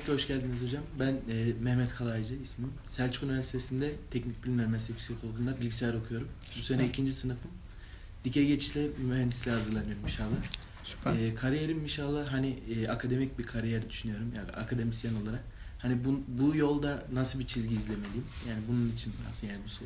Öncelikle hoş geldiniz hocam. Ben Mehmet Kalaycı ismim. Selçuk Üniversitesi'nde Teknik Bilimler Meslek Yüksekokulu'nda bilgisayar okuyorum. Bu sene 2. sınıfım. Dikey geçişle mühendisliğe hazırlanıyorum inşallah. Süper. Kariyerim inşallah akademik bir kariyer düşünüyorum. Yani akademisyen olarak. Hani bu yolda nasıl bir çizgi izlemeliyim? Yani bunun için nasıl bu soru.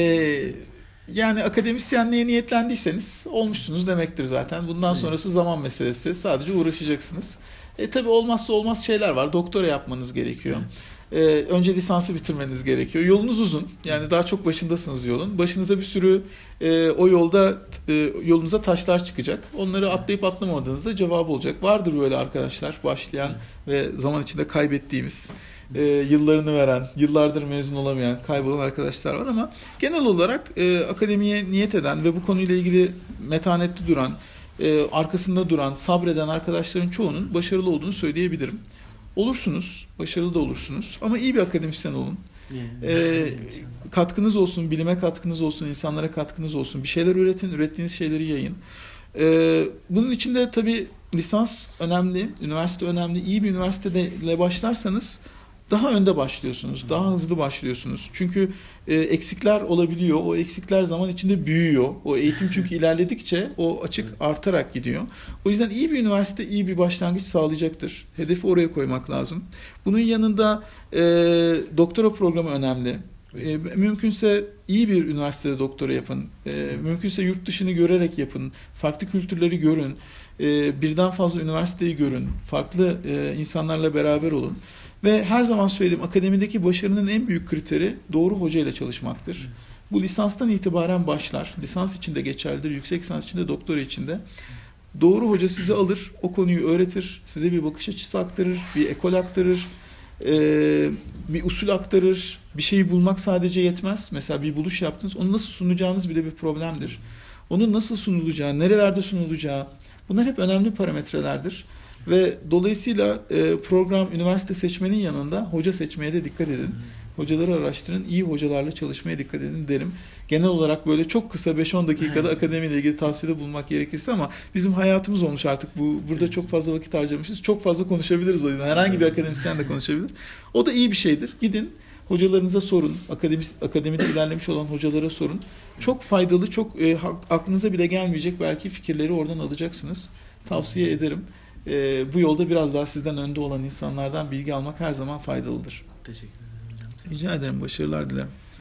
Yani akademisyenliğe niyetlendiyseniz olmuşsunuz demektir zaten. Bundan sonrası zaman meselesi. Sadece uğraşacaksınız. Tabii olmazsa olmaz şeyler var. Doktora yapmanız gerekiyor. Önce lisansı bitirmeniz gerekiyor. Yolunuz uzun. Yani daha çok başındasınız yolun. Başınıza bir sürü o yolunuza taşlar çıkacak. Onları atlayıp atlamadığınızda cevabı olacak. Vardır böyle arkadaşlar başlayan ve zaman içinde kaybettiğimiz, yıllarını veren, yıllardır mezun olamayan, kaybolan arkadaşlar var ama genel olarak akademiye niyet eden ve bu konuyla ilgili metanetli duran, arkasında duran, sabreden arkadaşların çoğunun başarılı olduğunu söyleyebilirim. Olursunuz, başarılı da olursunuz ama iyi bir akademisyen olun. Katkınız olsun, bilime katkınız olsun, insanlara katkınız olsun. Bir şeyler üretin, ürettiğiniz şeyleri yayın. Bunun için de tabii lisans önemli, üniversite önemli. İyi bir üniversiteyle başlarsanız daha önde başlıyorsunuz, daha hızlı başlıyorsunuz. Çünkü eksikler olabiliyor, o eksikler zaman içinde büyüyor. O eğitim çünkü ilerledikçe o açık artarak gidiyor. O yüzden iyi bir üniversite iyi bir başlangıç sağlayacaktır. Hedefi oraya koymak lazım. Bunun yanında doktora programı önemli. Mümkünse iyi bir üniversitede doktora yapın. Mümkünse yurt dışını görerek yapın. Farklı kültürleri görün. Birden fazla üniversiteyi görün. Farklı insanlarla beraber olun. Ve her zaman söylediğim akademideki başarının en büyük kriteri doğru hocayla çalışmaktır. Bu lisanstan itibaren başlar. Lisans için de geçerlidir, yüksek lisans için de, doktora için de. Doğru hoca sizi alır, o konuyu öğretir, size bir bakış açısı aktarır, bir ekol aktarır, bir usul aktarır. Bir şeyi bulmak sadece yetmez. Mesela bir buluş yaptınız, onu nasıl sunacağınız bile bir problemdir. Onun nasıl sunulacağı, nerelerde sunulacağı, bunlar hep önemli parametrelerdir. Ve dolayısıyla program, üniversite seçmenin yanında hoca seçmeye de dikkat edin. Hocaları araştırın, iyi hocalarla çalışmaya dikkat edin derim. Genel olarak böyle çok kısa 5-10 dakikada akademiyle ilgili tavsiyede bulunmak gerekirse ama bizim hayatımız olmuş artık. Burada çok fazla vakit harcamışız. Çok fazla konuşabiliriz o yüzden. Herhangi bir akademisyen de konuşabilir. O da iyi bir şeydir. Gidin hocalarınıza sorun. Akademide ilerlemiş olan hocalara sorun. Çok faydalı, çok aklınıza bile gelmeyecek belki fikirleri oradan alacaksınız. Tavsiye ederim. Bu yolda biraz daha sizden önde olan insanlardan bilgi almak her zaman faydalıdır. Teşekkür ederim hocam. Rica ederim. Başarılar dilerim.